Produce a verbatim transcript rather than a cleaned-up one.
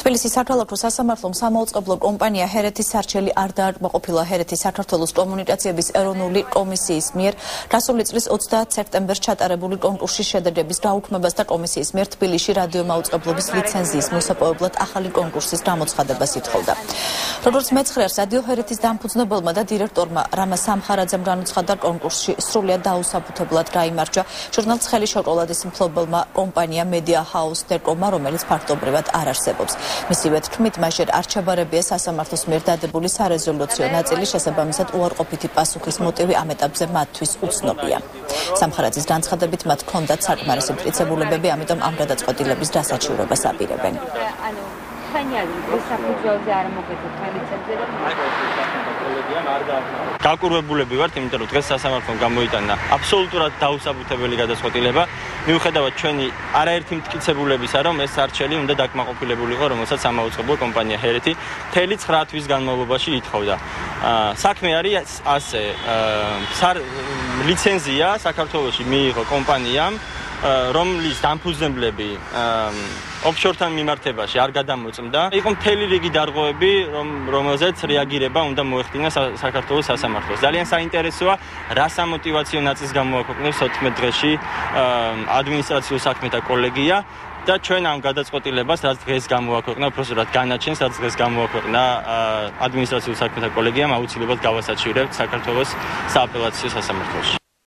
თბილისის საქალაქო სასამართლომ სამაუწყებლო კომპანია ჰერეთის სარჩელი არ დააკმაყოფილა ჰერეთის საქართველოს კომუნიკაციების ეროვნული კომისიის მიერ გასული წლის ოცდაათი სექტემბერს ჩატარებული კონკურსის შედეგების გაუქმებას და კომისიის მიერ თბილისში რადიომაუწყებლობის ლიცენზიის მოსაპოვებლად ახალი კონკურსის გამოცხადებას ითხოვდა. როგორც მეცხრეებს რადიო ჰერეთის დამფუძნებელმა და დირექტორმა რამა სამხარაძემ განუცხადა, კონკურსში სრულიად დაუსაფუთებლად გაიმარჯვა ჟურნალ ცხელი შოკოლადის მფლობელმა კომპანია მედია ჰაუს დეკომა, რომელიც ფაქტობრივად არ არსებობს. მისივე თქმით, მასჯერ არჩევარებია სასამართლოს მიერ დადებული სარეზოლუციო ნაწილი, შესაბამისად უარყოფითი პასუხის მოტივი ამ ეტაპზე მათთვის უცნობია. სამხარაძის განცხადებით, მათ ჰქონდათ საკმარისი მტკიცებულებები, ამიტომ ამ გადაწყვეტილების დასაჩივრებას აპირებენ. Გაკურვებულები ვართ, იმიტომ რომ დღეს სასამართლომ გამოიტანა აბსოლუტურად დაუსაბუთებელი გადაწყვეტილება, მიუხედავად ჩვენი არაერთი მტკიცებულებისა, რომ ეს სარჩელი უნდა დაკმაყოფილებულიყო, რომელსაც სამაუწყებლო კომპანია ჰერეთი მთელი ცხრა თვის განმავლობაში ითხოვდა. საქმე არის ასე, ლიცენზია საქართველოში მიიღო კომპანიამ, რომლის დამფუძნებლები ოფშორთან მიმართებაში არ გადამოწმდა. იყო მთელი რიგი დარღვევები, რომელზეც რეაგირება უნდა მოეხდინა საქართველოს სასამართლოს. ძალიან საინტერესოა, რა სამოტივაციო ნაწილს გამოაქვეყნებს ოთხმეტ დღეში ადმინისტრაციულ საქმეთა კოლეგია და ჩვენ ამ გადაწყვეტილებას, რაც დღეს გამოაქვეყნა, უბრალოდ განაჩენს, რაც დღეს გამოაქვეყნა ადმინისტრაციულ საქმეთა კოლეგიამ, აუცილებლად გავასაჩივრებთ საქართველოს სააპელაციო სასამართლოში.